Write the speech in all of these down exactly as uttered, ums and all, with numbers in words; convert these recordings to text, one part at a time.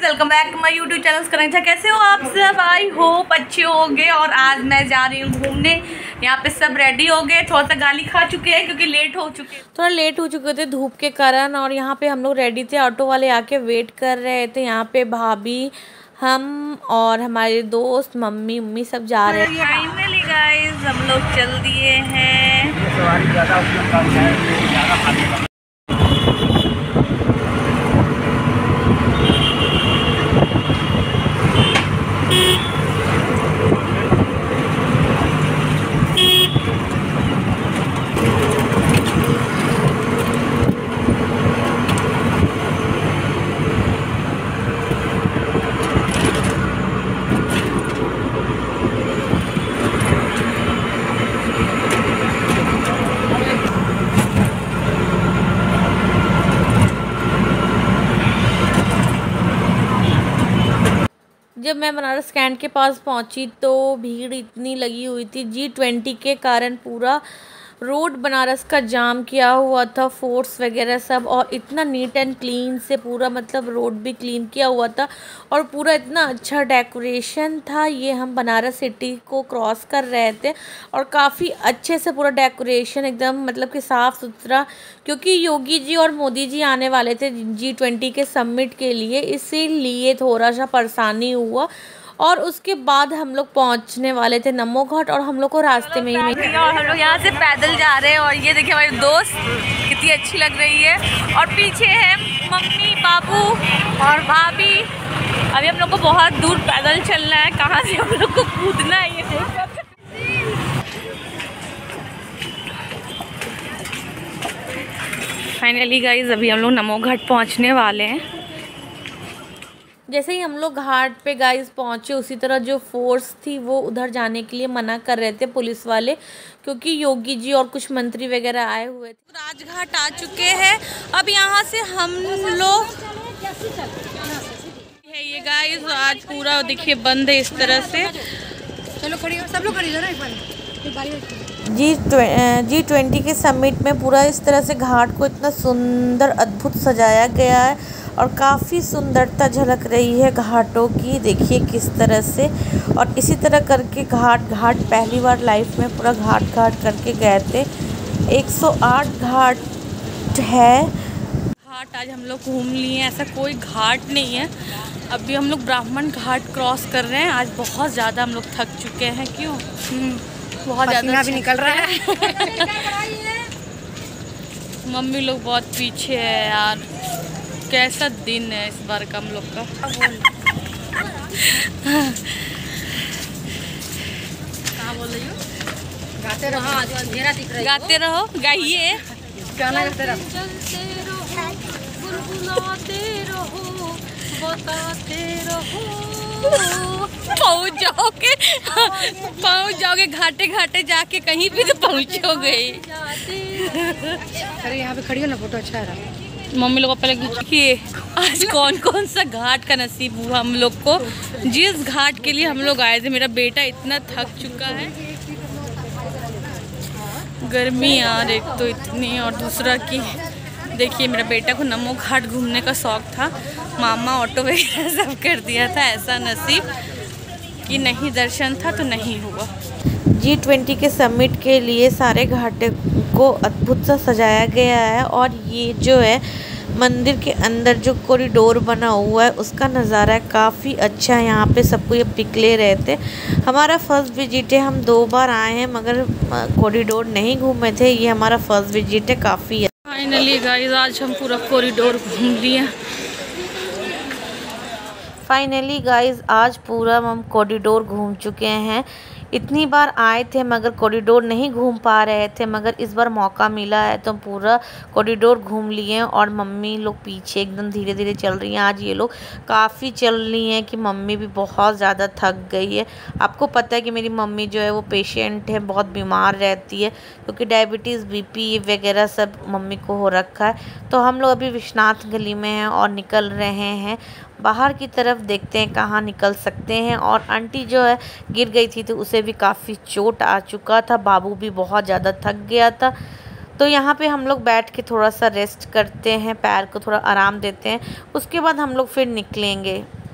Welcome back to my YouTube channel करेंचा। कैसे हो आप सब? आई होप अच्छे होंगे। और आज मैं जा रही हूँ घूमने। यहाँ पे सब रेडी हो गए, थोड़ा सा गाली खा चुके हैं क्योंकि लेट हो चुके हैं थोड़ा लेट हो चुके थे धूप के कारण। और यहाँ पे हम लोग रेडी थे, ऑटो वाले आके वेट कर रहे थे। यहाँ पे भाभी, हम और हमारे दोस्त, मम्मी मम्मी सब जा रहे हैं। फाइनली गाइस हम लोग चल दिए हैं। जब मैं बनारस कैंट के पास पहुंची तो भीड़ इतनी लगी हुई थी। जी ट्वेंटी के कारण पूरा रोड बनारस का जाम किया हुआ था, फोर्स वगैरह सब। और इतना नीट एंड क्लीन से पूरा, मतलब रोड भी क्लीन किया हुआ था और पूरा इतना अच्छा डेकोरेशन था। ये हम बनारस सिटी को क्रॉस कर रहे थे और काफ़ी अच्छे से पूरा डेकोरेशन एकदम, मतलब कि साफ़ सुथरा, क्योंकि योगी जी और मोदी जी आने वाले थे जी ट्वेंटी के समिट के लिए, इसीलिए थोड़ा सा परेशानी हुआ। और उसके बाद हम लोग पहुंचने वाले थे नमो घाट और हम लोग को रास्ते में ही मिली। और हम लोग यहाँ से पैदल जा रहे हैं। और ये देखिए हमारी दोस्त कितनी अच्छी लग रही है। और पीछे है मम्मी, बाबू और भाभी। अभी हम लोग को बहुत दूर पैदल चलना है। कहाँ से हम लोग को कूदना है ये देखो। फाइनली गाइज अभी हम लोग नमो घाट पहुँचने वाले हैं। जैसे ही हम लोग घाट पे गाइस पहुँचे, उसी तरह जो फोर्स थी वो उधर जाने के लिए मना कर रहे थे पुलिस वाले, क्योंकि योगी जी और कुछ मंत्री वगैरह आए हुए थे। राजघाट आ चुके हैं। अब यहाँ से हम लोग है ये गाइस, आज पूरा देखिए बंद है इस तरह से। चलो खड़ी हो, सब लोग खड़ी हो ना एक बार। जी जी ट्वेंटी के समिट में पूरा इस तरह से घाट को इतना सुंदर अद्भुत सजाया गया है और काफ़ी सुंदरता झलक रही है घाटों की। देखिए किस तरह से। और इसी तरह करके घाट घाट पहली बार लाइफ में पूरा घाट घाट करके गए थे। एक सौ आठ घाट है। घाट आज हम लोग घूम लिए हैं, ऐसा कोई घाट नहीं है। अभी हम लोग ब्राह्मण घाट क्रॉस कर रहे हैं। आज बहुत ज़्यादा हम लोग थक चुके हैं। क्यों? बहुत ज़्यादा भी निकल रहा है। मम्मी लोग बहुत पीछे है यार। कैसा दिन है इस बार का हम लोग का। कहाँ बोल रही हो? गाते रहो, आज अंधेरा दिख रहा है। गाते रहो, गाइए, गाना गाते रहो, गुनगुनाते रहो, बताते रहो। पहुँच जाओगे, पहुँच जाओगे घाटे घाटे जाके कहीं भी तो पहुँचोगे। अरे यहाँ पे खड़ी हो ना, फोटो अच्छा है। मम्मी लोग पहले देखिए आज कौन कौन सा घाट का नसीब हुआ हम लोग को। जिस घाट के लिए हम लोग आए थे, मेरा बेटा इतना थक चुका है। गर्मी यार एक तो इतनी, और दूसरा कि देखिए मेरा बेटा को नमो घाट घूमने का शौक था। मामा ऑटो वगैरह सब कर दिया था। ऐसा नसीब कि नहीं दर्शन था तो नहीं हुआ। जी ट्वेंटी के समिट के लिए सारे घाटों को अद्भुत सा सजाया गया है। और ये जो है मंदिर के अंदर जो कॉरिडोर बना हुआ है उसका नज़ारा है काफ़ी अच्छा है। यहाँ पे सबको ये पिक ले रहे थे। हमारा फर्स्ट विजिट है, हम दो बार आए हैं मगर कॉरिडोर नहीं घूमे थे। ये हमारा फर्स्ट विजिट है, काफ़ी है। फाइनली गाइस आज हम पूरा कॉरिडोर घूम लिए। फाइनली गाइस आज पूरा हम कॉरिडोर घूम चुके हैं। इतनी बार आए थे मगर कॉरिडोर नहीं घूम पा रहे थे, मगर इस बार मौका मिला है तो पूरा कॉरिडोर घूम लिए। और मम्मी लोग पीछे एकदम धीरे धीरे चल रही हैं। आज ये लोग काफ़ी चल रही हैं कि मम्मी भी बहुत ज़्यादा थक गई है। आपको पता है कि मेरी मम्मी जो है वो पेशेंट है, बहुत बीमार रहती है, क्योंकि डायबिटीज़, बीपी वगैरह सब मम्मी को हो रखा है। तो हम लोग अभी विश्वनाथ गली में हैं और निकल रहे हैं बाहर की तरफ। देखते हैं कहाँ निकल सकते हैं। और आंटी जो है गिर गई थी तो उसे भी काफ़ी चोट आ चुका था। बाबू भी बहुत ज़्यादा थक गया था। तो यहाँ पे हम लोग बैठ के थोड़ा सा रेस्ट करते हैं, पैर को थोड़ा आराम देते हैं, उसके बाद हम लोग फिर निकलेंगे।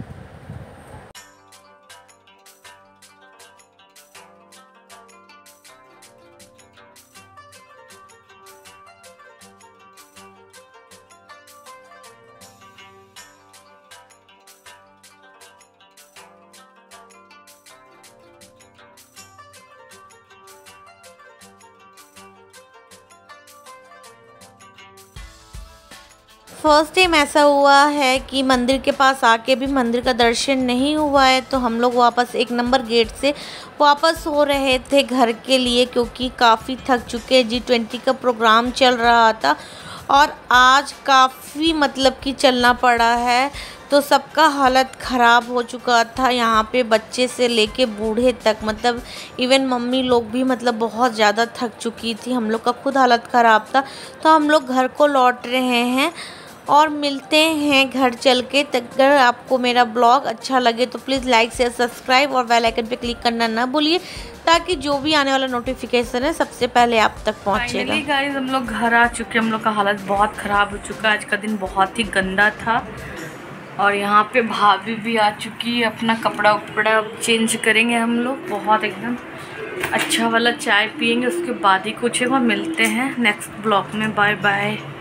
फर्स्ट टाइम ऐसा हुआ है कि मंदिर के पास आके भी मंदिर का दर्शन नहीं हुआ है, तो हम लोग वापस एक नंबर गेट से वापस हो रहे थे घर के लिए, क्योंकि काफ़ी थक चुके। जी ट्वेंटी का प्रोग्राम चल रहा था और आज काफ़ी मतलब कि चलना पड़ा है, तो सबका हालत ख़राब हो चुका था यहाँ पे, बच्चे से लेके बूढ़े तक, मतलब इवन मम्मी लोग भी मतलब बहुत ज़्यादा थक चुकी थी। हम लोग का खुद हालत ख़राब था, तो हम लोग घर को लौट रहे हैं और मिलते हैं घर चल के। अगर आपको मेरा ब्लॉग अच्छा लगे तो प्लीज़ लाइक शेयर सब्सक्राइब और बेल आइकन पे क्लिक करना ना भूलिए, ताकि जो भी आने वाला नोटिफिकेशन है सबसे पहले आप तक पहुँचेगा। फाइनली गाइस हम लोग घर आ चुके हैं। हम लोग का हालत बहुत ख़राब हो चुका है, आज का दिन बहुत ही गंदा था। और यहाँ पे भाभी भी आ चुकी है, अपना कपड़ा उपड़ा चेंज करेंगे हम लोग, बहुत एकदम अच्छा वाला चाय पियेंगे, उसके बाद ही कुछ है वो मिलते हैं नेक्स्ट ब्लॉग में। Bye bye.